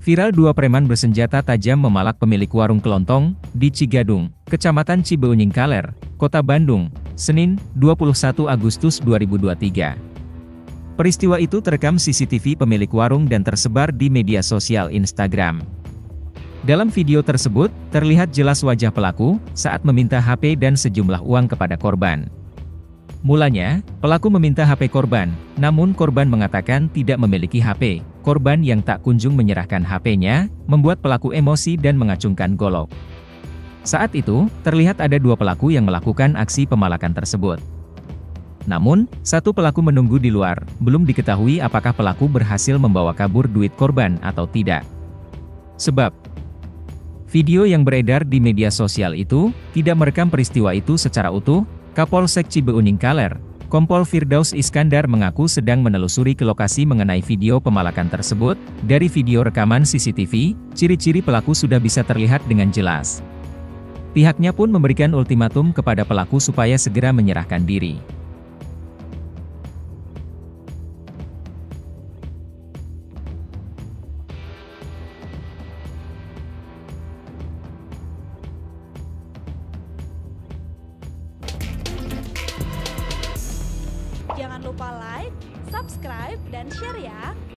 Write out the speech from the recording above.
Viral dua preman bersenjata tajam memalak pemilik warung kelontong di Cigadung, Kecamatan Cibeuning Kaler, Kota Bandung, Senin, 21 Agustus 2023. Peristiwa itu terekam CCTV pemilik warung dan tersebar di media sosial Instagram. Dalam video tersebut, terlihat jelas wajah pelaku saat meminta HP dan sejumlah uang kepada korban. Mulanya, pelaku meminta HP korban, namun korban mengatakan tidak memiliki HP. Korban yang tak kunjung menyerahkan HP-nya, membuat pelaku emosi dan mengacungkan golok. Saat itu, terlihat ada dua pelaku yang melakukan aksi pemalakan tersebut. Namun, satu pelaku menunggu di luar, belum diketahui apakah pelaku berhasil membawa kabur duit korban atau tidak. Sebab, video yang beredar di media sosial itu, tidak merekam peristiwa itu secara utuh. Kapolsek Cibeuning Kaler, Kompol Firdaus Iskandar mengaku sedang menelusuri ke lokasi mengenai video pemalakan tersebut. Dari video rekaman CCTV, ciri-ciri pelaku sudah bisa terlihat dengan jelas. Pihaknya pun memberikan ultimatum kepada pelaku supaya segera menyerahkan diri. Jangan lupa like, subscribe, dan share ya!